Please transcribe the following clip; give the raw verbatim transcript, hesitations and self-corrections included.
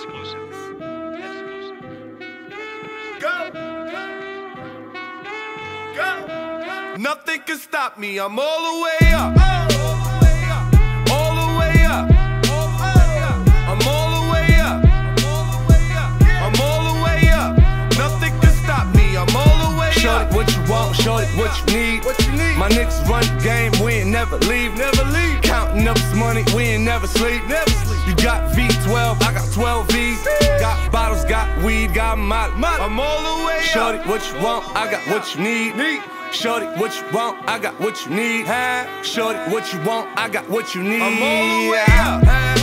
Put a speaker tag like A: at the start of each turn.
A: Exclusive. Exclusive.
B: Go! Go! Nothing can stop me, I'm all the way up. All the way up. I'm all the way up. I'm all the way up. Nothing can stop me, I'm all the way up.
C: Shorty, what you want, shorty, what you need.
B: What you need?
C: My niggas run the game, we ain't never leave.
B: Never leave.
C: Counting up this money, we ain't never sleep.
B: Never sleep.
C: You got V twelve, I got twelve V's. Got bottles, got weed, got molly.
B: I'm all the way up.
C: Shorty, what you want, I got what you need.
B: Need.
C: Shorty, what you want, I got what you need.
B: Huh?
C: Shorty, what you want, I got what you need.
B: I'm all the way up.